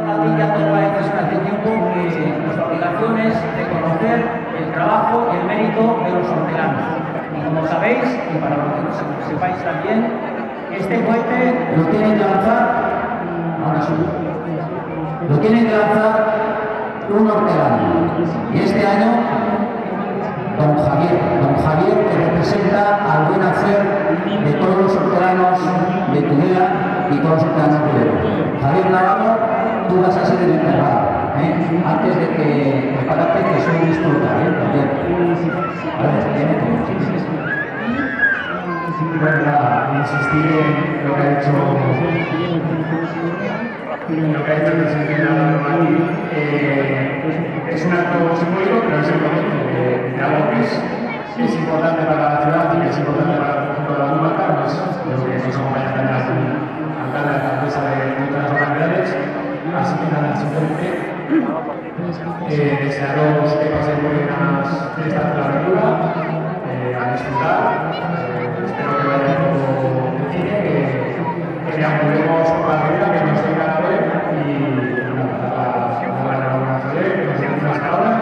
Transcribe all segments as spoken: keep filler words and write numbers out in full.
a ti ya te parece hace tiempo que nuestra obligación es reconocer el trabajo y el mérito de los hortelanos. Y como sabéis, y para los que no sepáis también, este cohete lo tienen que lanzar, ahora sí, lo tienen que lanzar un hortelano. Y este año, don Javier, don Javier que representa al buen hacer de todos los hortelanos de Tudela y todos los hortelanos de Tudela. Javier Navarro, tú vas a ser el encargado, ¿eh? Antes de que prepárate que soy disfruta, ¿eh? Javier. Vale, tiene que bueno, nada, insistir en lo que ha hecho lo que ha hecho el presidente aquí. Eh, es un acto simbólico, pero es el momento de, de algo que es, es importante para la ciudad y que es importante para el conjunto de la Comarca, pues creo que nos acompaña también la alcalde de la empresa de otras localidades. Así que nada, simplemente eh, desearos que paséis buenas fiestas de la aventura, eh, a disfrutar. Espero que vaya todo el cine, que, que deambulemos por la avenida, que nos vengan a ver y nada, la reunión que nos den unas palabras.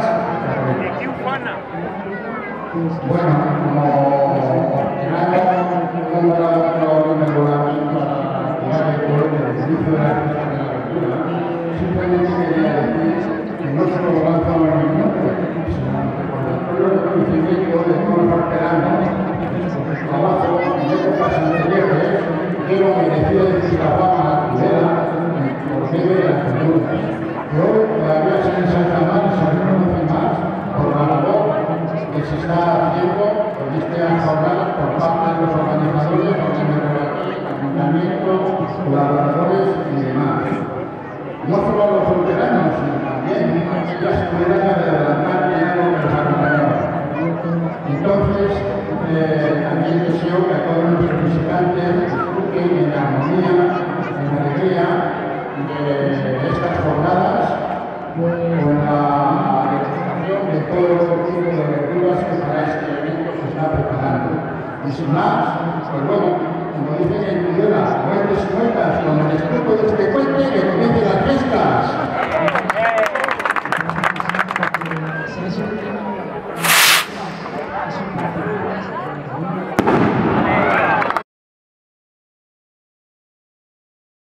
Bueno, como ordenado, un reglamento para crear el pueblo del servicio de la fiesta de la aventura, simplemente quería decir que no solo lanzamos el nombre, sino el reconocimiento de todos los hortelanos por su trabajo en épocas anteriores, que lo mereció de cierta fama a Tudela por medio de las culturas, que hoy todavía se ensalza más, se reconoce más por la labor que se está haciendo con estas jornadas por parte de los organizadores, ayuntamientos, colaboradores y demás. No solo a los hortelanos, sino también aquellas comunidades de adelantar que ya no los acompañaban. Entonces, eh, también deseo que a todos nuestros visitantes disfruten en la armonía, en la alegría de estas jornadas, con la degustación de todo tipo de verduras que para este evento se está preparando. Y sin más, pues bueno, como dicen en Tudela, cuentes y cuentas, con el escudo de este puente que comience las fiestas.